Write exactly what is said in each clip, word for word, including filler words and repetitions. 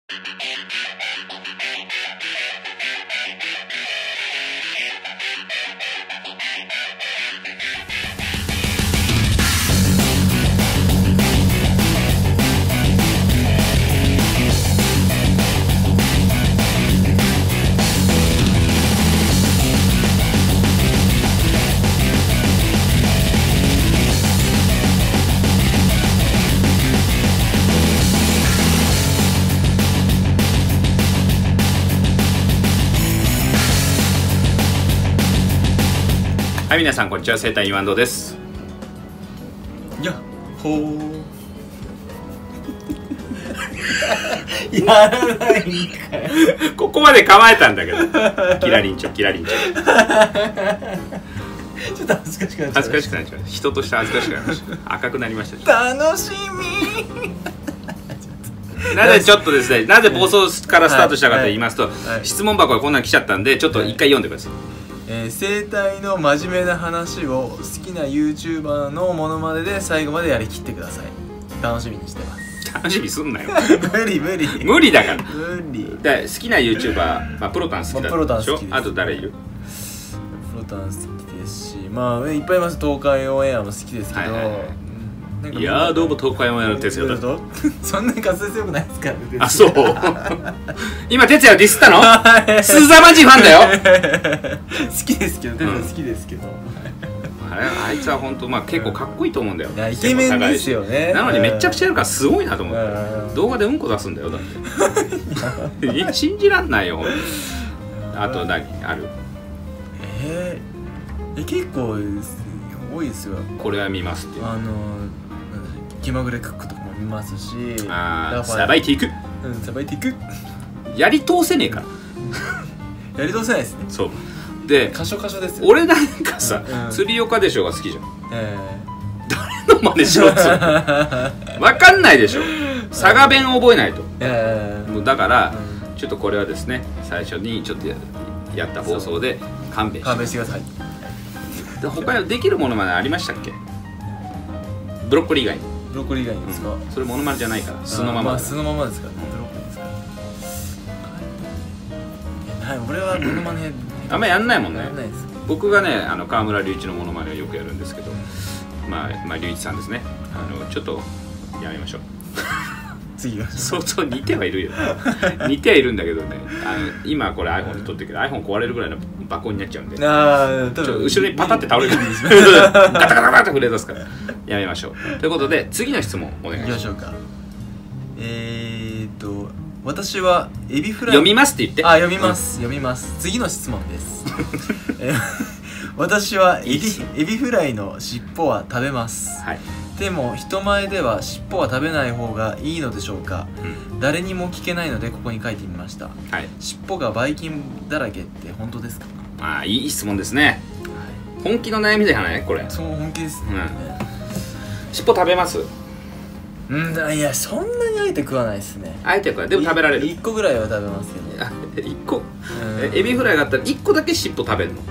はい、皆さんこんにちは、生体岩戸です。 やっほーやらないんかいここまで構えたんだけどキラリンチョキラリンチョちょっと恥ずかしくなっちゃう。 恥ずかしくなっちゃう。人として恥ずかしくなりました赤くなりました。 楽しみなぜちょっとですね、なぜ暴走からスタートしたかと言いますと、 はいはいはい、 質問箱がこんなに来ちゃったんで、ちょっと一回読んでください。 えー、生態の真面目な話を好きな YouTuber のモノマネで最後までやりきってください。楽しみにしてます。 楽しみすんなよ無理無理無理だから無理で、好きな YouTuber、まあ、プロタン好きだでしょ、 まあ、好きです。 あと誰いる？ プロタン好きですし、まあいっぱいいます。東海オンエアも好きですけど、はいはいはい、 いやーどうも東海オンエアの哲也だ。 そんなに滑舌強くないですからね。 あ、そう今哲也をディスったの？スーザーマジファンだよ好きですけど、哲也好きですけど、うん、 あれ、あいつは本当まあ結構かっこいいと思うんだよ。 いやイケメンですよね。 なのにめっちゃくちゃやるからすごいなと思って。動画でうんこ出すんだよだって信じらんないよ。あと何ある？ えー、え結構多いですよ。 これは見ますっていう。 あの気まぐれクックとかも見ますし、 あさばいていく、 うん、さばいていくやり通せねえからやり通せないですね。 そうで、 箇所箇所ですよ。 俺なんかさ、うん、釣り岡でしょが好きじゃん、えー、誰の真似しろっつうの分かんないでしょ。佐賀弁覚えないと、えー、もうだから、うん、ちょっとこれはですね、最初にちょっと や, やった放送で勘弁して勘弁してください。 他にできるものまでありましたっけ？ブロッコリー以外に。 ブロッコリー以外にですか？うん、 それモノマネじゃないから素のまま、 まあ、素のままですからね。ブロッコリーですから、ね、俺はモノマネあんまやんないもんね。 やんないです。 僕がね、あの川村隆一のモノマネをよくやるんですけど、まあ、まあ、隆一さんですね、あのちょっとやめましょう次は相当似てはいるよ似てはいるんだけどね、あの今これ iPhone で撮ってるけど iPhone 壊れるぐらいの爆音になっちゃうんで、あちょ後ろにパタって倒れるガタガタガタって触れ出すからやめましょう。ということで次の質問お願いします。 行きましょうか。えーっと私はエビフライ読みますって言って。 あ、読みます、うん、読みます。次の質問です私はエビ、エビフライの尻尾は食べます、はい、でも人前では尻尾は食べない方がいいのでしょうか、うん、誰にも聞けないのでここに書いてみました、はい、尻尾がばい菌だらけって本当ですか？ ああ、いい質問ですね、はい、本気の悩みじゃないこれ。 そう、本気ですね、うん、 尻尾食べます？ うん、いや、そんなにあえて食わないですね。 あえて食わない。でも食べられる。 いっこぐらいは食べますけど。 あ、いっこ、エビフライがあったらいっこだけ尻尾食べるの？うん、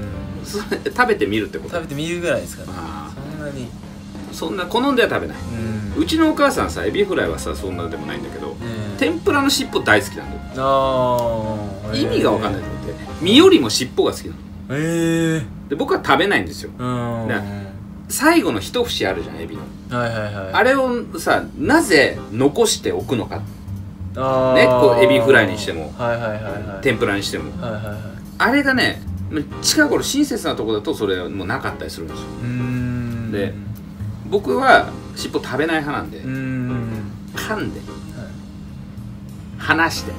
それ食べてみるってこと？ 食べてみるぐらいですかね。あ、そんなにそんな好んでは食べない。うん、うちのお母さんさ、エビフライはさそんなでもないんだけど、天ぷらの尻尾大好きなんだよ。あ、意味が分かんないと思って、身よりも尻尾が好きなの。へえ。で僕は食べないんですよ。うん、最後の一節あるじゃん、エビの。はいはいはい。あれをさ、なぜ残しておくのか。あね、こうエビフライにしても、はいはいはいはい、天ぷらにしても、はいはいはい、あれがね、近頃親切なところだとそれもうなかったりするんですよ。うーん、で、僕は尻尾食べない派なんで、うーん、噛んで、はい、離して、はい、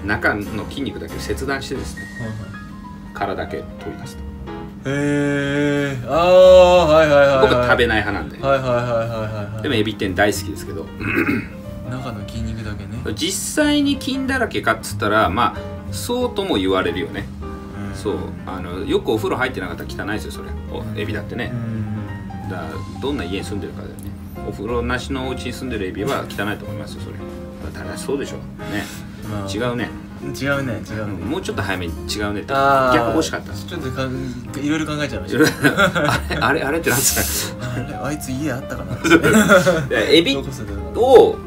中の筋肉だけ切断してですね、はいはい、殻だけ取り出すと。 へえ、ああ、はいはいはい、はい、 僕は食べない派なんで、 はいはいはいはいはい、 でもエビ天大好きですけど中の筋肉だけね。 実際に菌だらけかっつったら、まあそうとも言われるよね。そう、あのよくお風呂入ってなかったら汚いですよそれ、エビだってね。だからどんな家に住んでるかだよね。お風呂なしのお家に住んでるエビは汚いと思いますよそれ。だからそうでしょね、まあ、違うね違うね違うね、 もうちょっと早めに違うねって逆欲しかった。 ちょっとかいろいろ考えちゃいましたあれあれあれってなんですか？ あれ、あいつ家あったかなエビを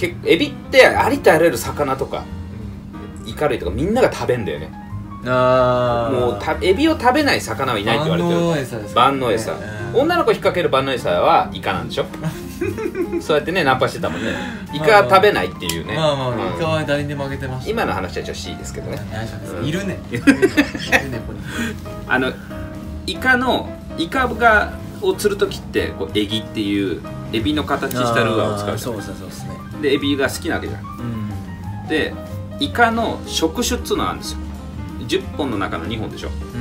結構エビってありとあらゆる魚とか、うん、イカ類とかみんなが食べんだよね。あもうたエビを食べない魚はいないって言われてる。万能餌ですね。万能餌、うん、女の子引っ掛ける万能餌はイカなんでしょそうやってねナンパしてたもんね。イカ食べないっていうね。 まあまあ、うん、イカは誰にもあげてました。 今の話はちょっと C ですけどね、 うん、いるねいるねこれあのイカのイカがを釣るときってこうエギっていうエビの形したルアーを使うじゃん。そうそうそうですね。でエビが好きなわけじゃん、うん、でイカの触手っつうのなんですよ。じゅっぽんの中のにほんでしょ、うん、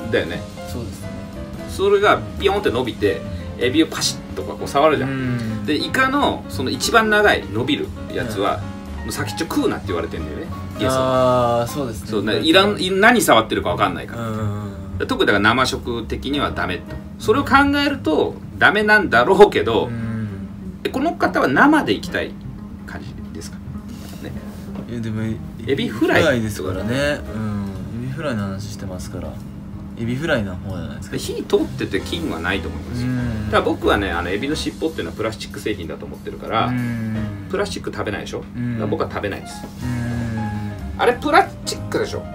だよね。そうですね。それがビヨンって伸びてエビをパシッとかこう触るじゃん、うん、でイカのその一番長い伸びるやつは、うん、先っちょ食うなって言われてるんだよね。ああそうですね。そういらん何触ってるか分かんないから、うん、特にだから生食的にはダメと。それを考えるとダメなんだろうけど、うん、この方は生でいきたい感じですかね。 いやでもエビフライですからね、うん、エビフライの話してますから、エビフライの方じゃないですか。 火通ってて菌はないと思いますよ。ただ僕はねあのエビの尻尾っていうのはプラスチック製品だと思ってるから、プラスチック食べないでしょ。だから僕は食べないです。あれプラスチックでしょ。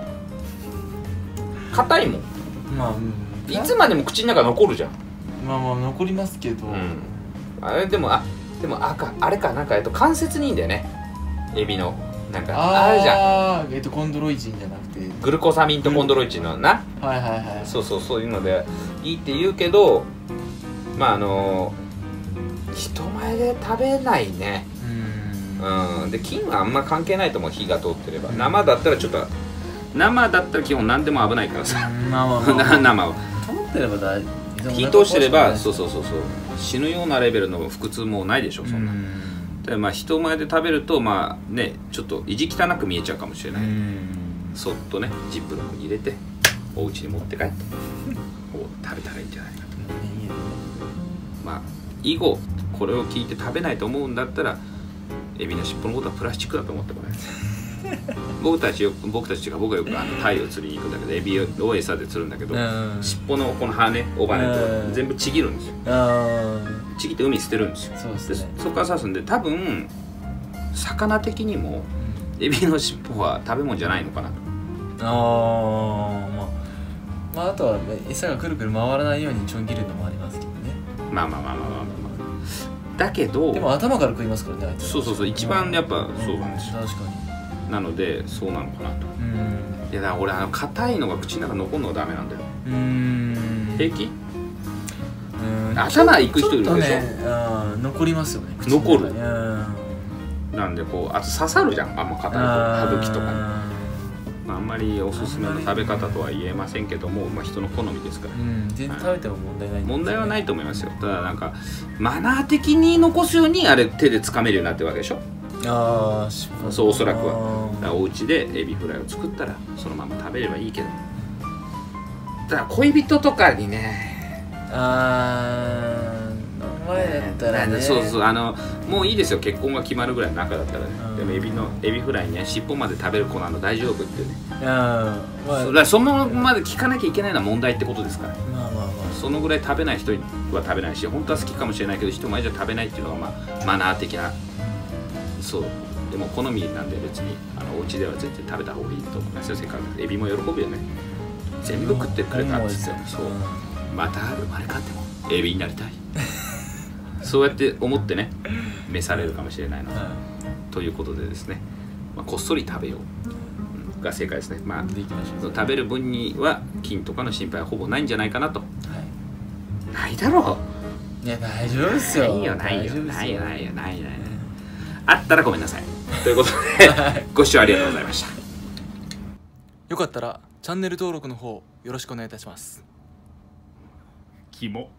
硬いもん。まあ、うん、いつまでも口の中残るじゃん。 まあまあ残りますけど、うん、 あれでもあでもあかあれかなんかえっと関節にいいんだよねエビの。なんかあるじゃん。えっとコンドロイチンじゃなくてグルコサミンとコンドロイチンのな、はいはいはい、そうそうそういうのでいいって言うけど、まああの人前で食べないね。うん、で菌はあんま関係ないと思う。火が通ってれば。生だったらちょっと生だったら基本何でも危ないからさ。まあまあまあ生は通ってれば大丈夫。 火通してればそうそうそうそう死ぬようなレベルの腹痛もないでしょそんな。でまあ人前で食べるとまあねちょっと意地汚く見えちゃうかもしれない。そっとねジップロックに入れてお家に持って帰ってこう食べたらいいんじゃないかと。まあ以後これを聞いて食べないと思うんだったらエビの尻尾のことはプラスチックだと思ってもらえる僕たちよ僕たちが僕はよくあのタイを釣りに行くんだけどエビを餌で釣るんだけど尻尾のこの羽尾羽と全部ちぎるんですよ。ちぎって海に捨てるんですよ。そうですね。そこから刺すんで多分魚的にもエビの尻尾は食べ物じゃないのかなと。 ああまあまああとは餌がくるくる回らないようにちょん切るのもありますけどね。 まあまあまあまあまあまあだけどでも頭から食いますからね。 そうそうそう一番やっぱそうなんですよ。確かに。なのでそうなのかなと。いやだから俺あの硬いのが口の中残るのがダメなんだよ。うん平気？頭いく人いるでしょ。 残りますよね。 残る。なんでこうあと刺さるじゃんあんま硬いと歯茎とかに。あんまりおすすめの食べ方とは言えませんけども、まあ、人の好みですから、うん、 全然食べても問題ない、ね、 問題はないと思いますよ。ただなんかマナー的に残すようにあれ手で掴めるようになってるわけでしょ。ああそうおそらくはだからお家でエビフライを作ったらそのまま食べればいいけど、だから恋人とかにねああ前だったらねそうそうあのもういいですよ結婚が決まるぐらいの仲だったらね、うん、でもエビのエビフライね尻尾まで食べる子なの大丈夫ってねあ、まあ、それそのまで聞かなきゃいけないのは問題ってことですから、まあまあまあ、そのぐらい食べない人は食べないし本当は好きかもしれないけど人前じゃ食べないっていうのが、まあ、マナー的なそうでも好みなんで別にあのお家では絶対食べた方がいいと思いますよ。せっかくエビも喜ぶよね全部食ってくれたんですよ、うん、そうまた生まれ変わってもエビになりたいそうやって思ってね召されるかもしれないな、はい、ということでですね、まあ、こっそり食べようが正解ですね。まあ食べる分には菌とかの心配はほぼないんじゃないかなと、はい、ないだろう。いや大丈夫ですよ。 ないよないよないよないよないよないよあったらごめんなさいということでご視聴ありがとうございました。 よかったらチャンネル登録の方よろしくお願いいたします。 キモ